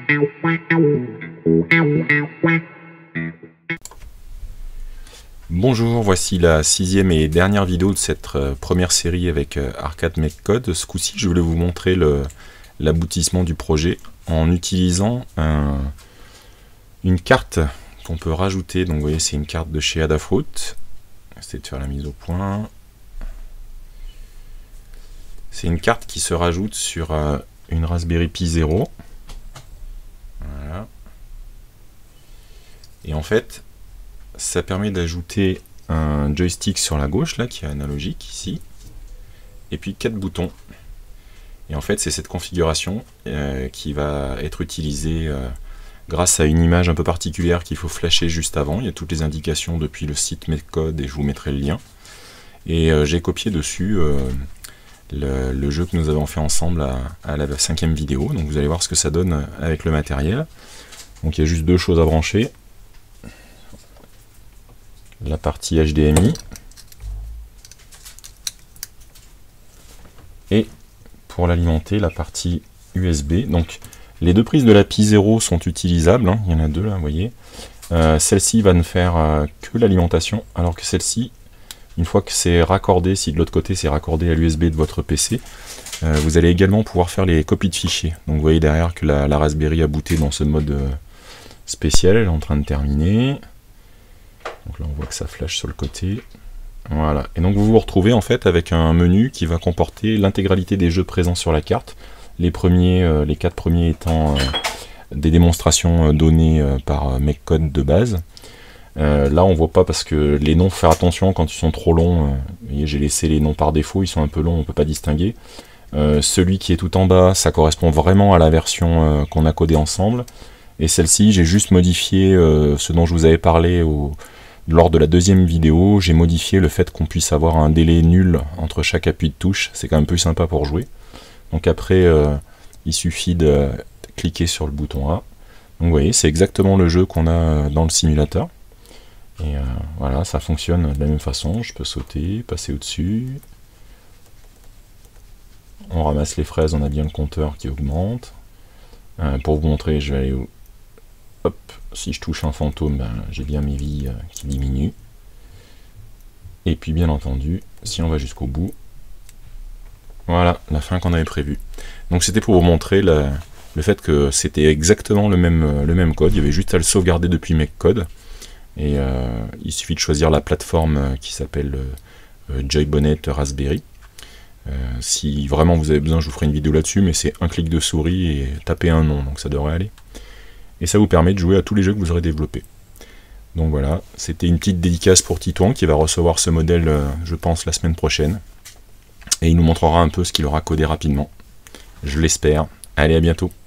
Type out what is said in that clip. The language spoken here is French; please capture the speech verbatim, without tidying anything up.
Bonjour, voici la sixième et dernière vidéo de cette euh, première série avec euh, Arcade Make Code. Ce coup-ci, je voulais vous montrer l'aboutissement du projet en utilisant un, une carte qu'on peut rajouter. Donc vous voyez, c'est une carte de chez Adafruit. C'est de faire la mise au point. C'est une carte qui se rajoute sur euh, une Raspberry Pi zéro. Voilà. Et en fait, ça permet d'ajouter un joystick sur la gauche, là, qui est analogique ici, et puis quatre boutons. Et en fait, c'est cette configuration euh, qui va être utilisée euh, grâce à une image un peu particulière qu'il faut flasher juste avant. Il y a toutes les indications depuis le site Make Code et je vous mettrai le lien. Et euh, j'ai copié dessus euh, le, le jeu que nous avons fait ensemble à, à la cinquième vidéo. Donc vous allez voir ce que ça donne avec le matériel. Donc il y a juste deux choses à brancher. La partie H D M I et pour l'alimenter la partie U S B. Donc les deux prises de la Pi zéro sont utilisables, hein. Il y en a deux là, vous voyez. Euh, celle-ci va ne faire euh, que l'alimentation, alors que celle-ci, une fois que c'est raccordé, si de l'autre côté c'est raccordé à l'U S B de votre P C, euh, vous allez également pouvoir faire les copies de fichiers. Donc vous voyez derrière que la, la Raspberry a booté dans ce mode euh, spécial, elle est en train de terminer. Donc là on voit que ça flash sur le côté. Voilà. Et donc vous vous retrouvez en fait avec un menu qui va comporter l'intégralité des jeux présents sur la carte. Les premiers, euh, les quatre premiers étant euh, des démonstrations euh, données euh, par euh, Make Code de base. Euh, là on voit pas parce que les noms, faut faire attention quand ils sont trop longs. Euh, vous voyez, j'ai laissé les noms par défaut, ils sont un peu longs, on peut pas distinguer. Euh, celui qui est tout en bas, ça correspond vraiment à la version euh, qu'on a codée ensemble. Et celle-ci, j'ai juste modifié euh, ce dont je vous avais parlé au lors de la deuxième vidéo, j'ai modifié le fait qu'on puisse avoir un délai nul entre chaque appui de touche. C'est quand même plus sympa pour jouer. Donc après, euh, il suffit de cliquer sur le bouton A. Donc vous voyez, c'est exactement le jeu qu'on a dans le simulateur. Et euh, voilà, ça fonctionne de la même façon. Je peux sauter, passer au-dessus. On ramasse les fraises, on a bien le compteur qui augmente. Euh, pour vous montrer, je vais aller où hop, si je touche un fantôme, ben, j'ai bien mes vies euh, qui diminuent. Et puis bien entendu, si on va jusqu'au bout, voilà, la fin qu'on avait prévue. Donc c'était pour vous montrer la, le fait que c'était exactement le même, le même code, il y avait juste à le sauvegarder depuis Make Code. Et euh, il suffit de choisir la plateforme qui s'appelle euh, Joybonnet Raspberry. Euh, si vraiment vous avez besoin, je vous ferai une vidéo là-dessus, mais c'est un clic de souris et taper un nom, donc ça devrait aller. Et ça vous permet de jouer à tous les jeux que vous aurez développés. Donc voilà, c'était une petite dédicace pour Titouan qui va recevoir ce modèle, euh, je pense, la semaine prochaine. Et il nous montrera un peu ce qu'il aura codé rapidement. Je l'espère. Allez, à bientôt.